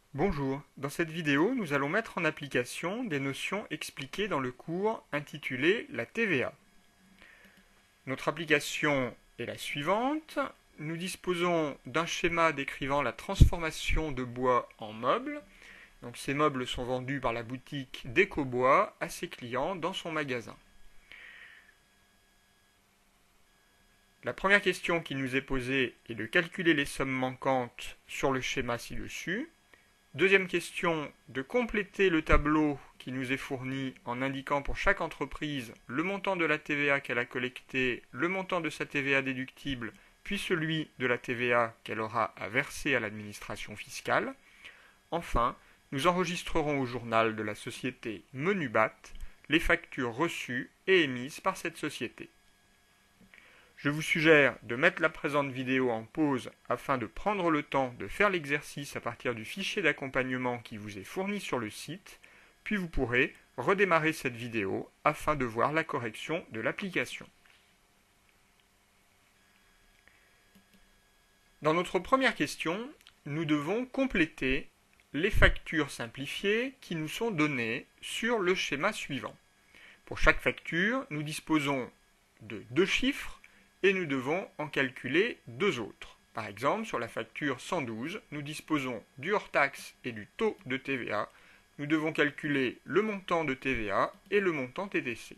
Bonjour, dans cette vidéo, nous allons mettre en application des notions expliquées dans le cours intitulé la TVA. Notre application est la suivante. Nous disposons d'un schéma décrivant la transformation de bois en meubles. Donc, ces meubles sont vendus par la boutique Décobois à ses clients dans son magasin. La première question qui nous est posée est de calculer les sommes manquantes sur le schéma ci-dessus. Deuxième question, de compléter le tableau qui nous est fourni en indiquant pour chaque entreprise le montant de la TVA qu'elle a collecté, le montant de sa TVA déductible, puis celui de la TVA qu'elle aura à verser à l'administration fiscale. Enfin, nous enregistrerons au journal de la société Menubat les factures reçues et émises par cette société. Je vous suggère de mettre la présente vidéo en pause afin de prendre le temps de faire l'exercice à partir du fichier d'accompagnement qui vous est fourni sur le site, puis vous pourrez redémarrer cette vidéo afin de voir la correction de l'application. Dans notre première question, nous devons compléter les factures simplifiées qui nous sont données sur le schéma suivant. Pour chaque facture, nous disposons de deux chiffres et nous devons en calculer deux autres. Par exemple, sur la facture 112, nous disposons du hors-taxe et du taux de TVA. Nous devons calculer le montant de TVA et le montant TTC.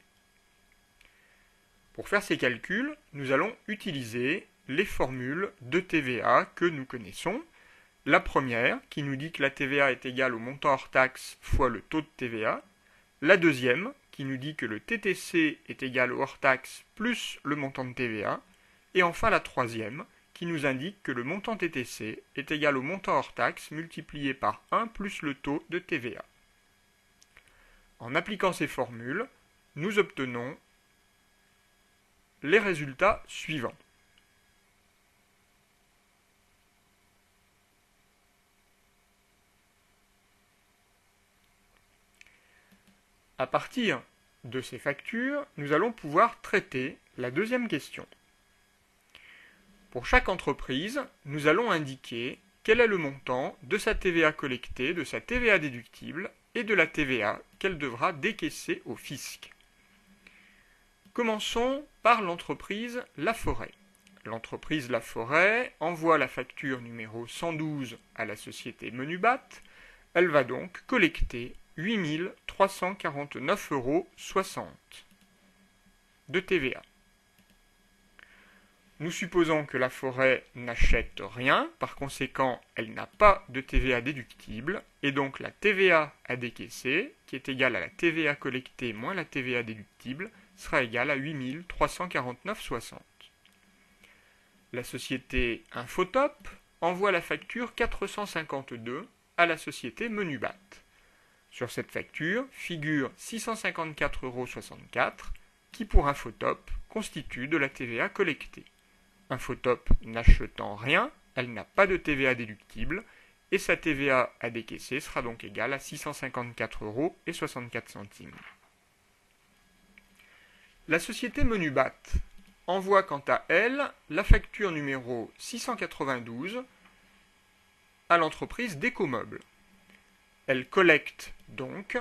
Pour faire ces calculs, nous allons utiliser les formules de TVA que nous connaissons. La première, qui nous dit que la TVA est égale au montant hors-taxe fois le taux de TVA. La deuxième, qui nous dit que le TTC est égal au hors-taxe plus le montant de TVA, et enfin la troisième, qui nous indique que le montant TTC est égal au montant hors-taxe multiplié par 1 plus le taux de TVA. En appliquant ces formules, nous obtenons les résultats suivants. À partir de ces factures, nous allons pouvoir traiter la deuxième question. Pour chaque entreprise, nous allons indiquer quel est le montant de sa TVA collectée, de sa TVA déductible et de la TVA qu'elle devra décaisser au fisc. Commençons par l'entreprise La Forêt. L'entreprise La Forêt envoie la facture numéro 112 à la société Menubat. Elle va donc collecter 8 349,60 € de TVA. Nous supposons que la forêt n'achète rien, par conséquent, elle n'a pas de TVA déductible, et donc la TVA à décaisser, qui est égale à la TVA collectée moins la TVA déductible, sera égale à 8 349,60 €. La société Infotop envoie la facture 452 à la société Menubat. Sur cette facture figure 654,64 € qui, pour Infotop, constitue de la TVA collectée. Infotop n'achetant rien, elle n'a pas de TVA déductible, et sa TVA à décaisser sera donc égale à 654,64 €. La société Menubat envoie quant à elle la facture numéro 692 à l'entreprise Décomeubles. Elle collecte donc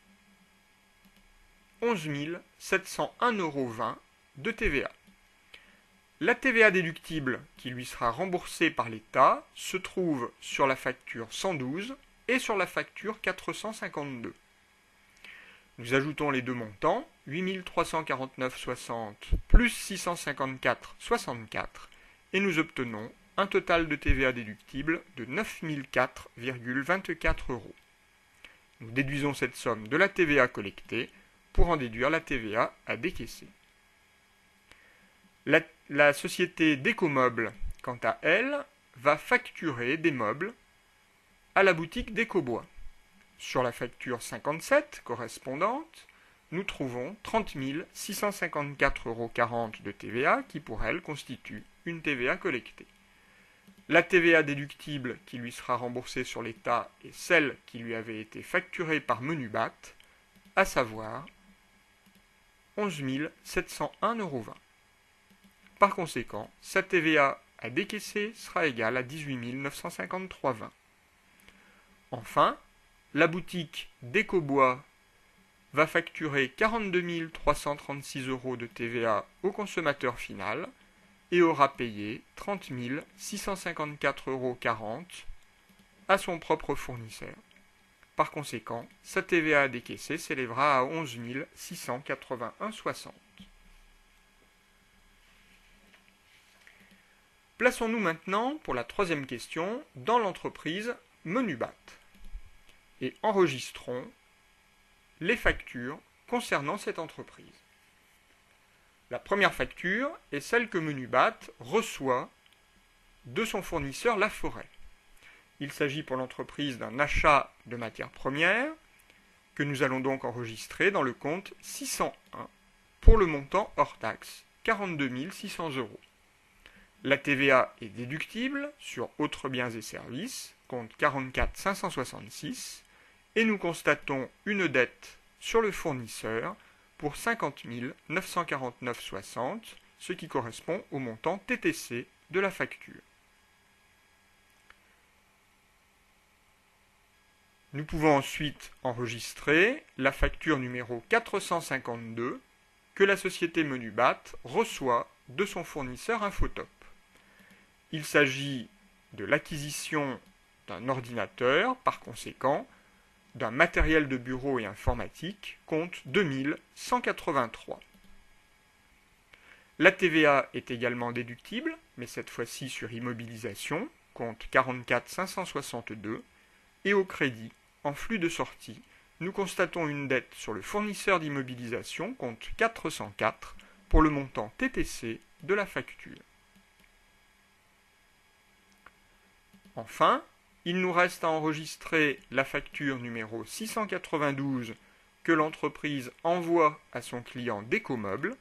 11 701,20 € de TVA. La TVA déductible qui lui sera remboursée par l'État se trouve sur la facture 112 et sur la facture 452. Nous ajoutons les deux montants, 8 349,60 plus 654,64, et nous obtenons un total de TVA déductible de 9 004,24 €. Nous déduisons cette somme de la TVA collectée pour en déduire la TVA à décaisser. La société Décomeubles, quant à elle, va facturer des meubles à la boutique Décobois. Sur la facture 57 correspondante, nous trouvons 30 654,40 € de TVA qui, pour elle, constitue une TVA collectée. La TVA déductible qui lui sera remboursée sur l'État est celle qui lui avait été facturée par Menubat, à savoir 11 701,20 €. Par conséquent, sa TVA à décaisser sera égale à 18 953,20 €. Enfin, la boutique d'Ecobois va facturer 42 336 € de TVA au consommateur final et aura payé 30 654,40 € à son propre fournisseur. Par conséquent, sa TVA décaissée s'élèvera à 11 681,60 €. Plaçons-nous maintenant, pour la troisième question, dans l'entreprise Menubat et enregistrons les factures concernant cette entreprise. La première facture est celle que Menubat reçoit de son fournisseur La Forêt. Il s'agit pour l'entreprise d'un achat de matières premières que nous allons donc enregistrer dans le compte 601 pour le montant hors taxe, 42 600 €. La TVA est déductible sur autres biens et services, compte 44 566, et nous constatons une dette sur le fournisseur pour 50 949,60 €, ce qui correspond au montant TTC de la facture. Nous pouvons ensuite enregistrer la facture numéro 452 que la société Menubat reçoit de son fournisseur Infotop. Il s'agit de l'acquisition d'un ordinateur, par conséquent, d'un matériel de bureau et informatique, compte 2183. La TVA est également déductible, mais cette fois-ci sur immobilisation, compte 44 562, et au crédit, en flux de sortie, nous constatons une dette sur le fournisseur d'immobilisation, compte 404, pour le montant TTC de la facture. Enfin, il nous reste à enregistrer la facture numéro 692 que l'entreprise envoie à son client Décomeuble.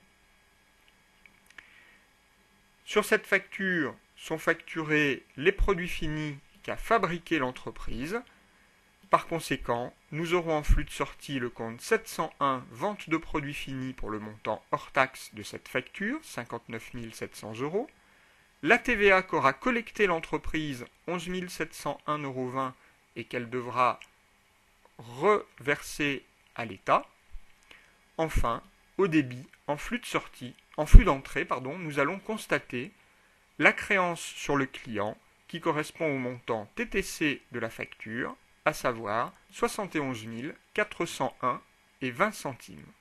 Sur cette facture sont facturés les produits finis qu'a fabriqué l'entreprise. Par conséquent, nous aurons en flux de sortie le compte 701 vente de produits finis pour le montant hors taxe de cette facture, 59 700 €. La TVA qu'aura collectée l'entreprise, 11 701,20 € et qu'elle devra reverser à l'État. Enfin, au débit, en flux d'entrée, nous allons constater la créance sur le client qui correspond au montant TTC de la facture, à savoir 71 401,20 €.